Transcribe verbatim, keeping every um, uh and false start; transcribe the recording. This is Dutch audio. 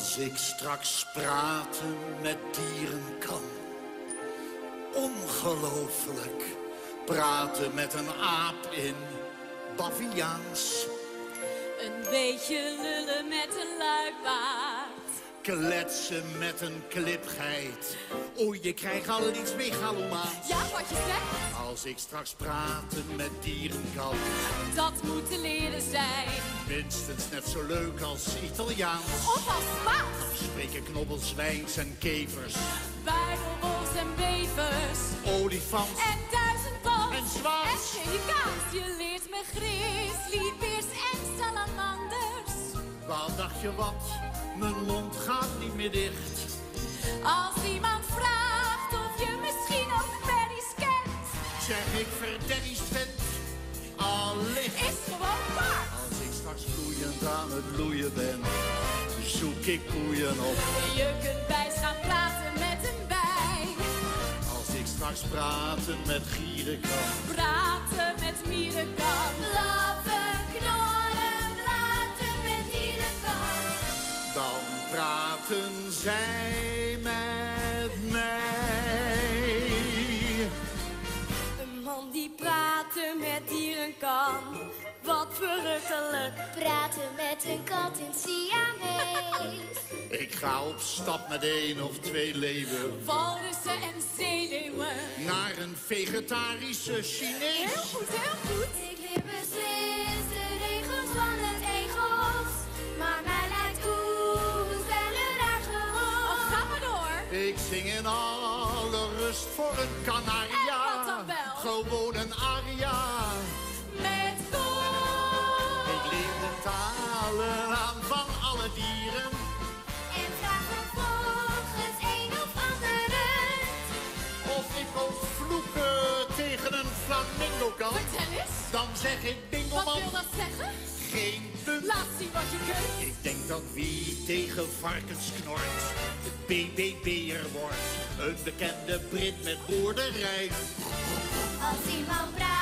Als ik straks praten met dieren kan. Ongelooflijk. Praten met een aap in Baviaans. Een beetje lullen met een luipaard. Kletsen met een klipgeit. O, je krijgt al iets megalomaans. Ja, wat je zegt. Als ik straks praten met dieren kan. Dat moet te leren zijn. Minstens net zo leuk als Italiaans. Of als Spaans. Spreken knobbels, wijns en kevers. Buidelbos en bevers. Olifant. En duizendpoot. En zwaans. En pelicaans. Je leert me grizzlybeers en salamanders. Wat dacht je wat? Mijn mond gaat niet meer dicht. Als iemand vraagt of je misschien ook Berries kent. Zeg ik verderries vent. Allicht. Is gewoon waar. Als ik straks vloeiend aan het loeien ben. Zoek ik koeien op. Je kunt bijs gaan praten met een bij. Als ik straks praten met gieren kan. Praten met mieren kan. Blaffen, knorren, praten met dieren kan. Dan praten zij met mij. Een man die praten met dieren kan. Wat verrukkelijk. Praten met een kat in Siamees. Ik ga op stap met één of twee leeuwen. Walrussen en zeeleeuwen. Naar een vegetarische Chinees. Heel goed, heel goed. Ik leer beslist de regels van het egels. Maar mij lijkt koes wel een raar gehoor. Oh, ga maar door. Ik zing in alle rust voor een kanaria. En wat dan wel? Gewoon een aria. Met koor. Ik leer de talen aan van alle dieren. En vraag vervolgens een of andere. Of ik ook vloeken tegen een flamingo kan. Vertel eens. Dan zeg ik Wat bingoman. wil dat zeggen? Geen punt. Laat zien wat je kunt. Ik denk dat wie tegen varkens knort, de B B B'er wordt. Een bekende Brit met boerderij. Als iemand praat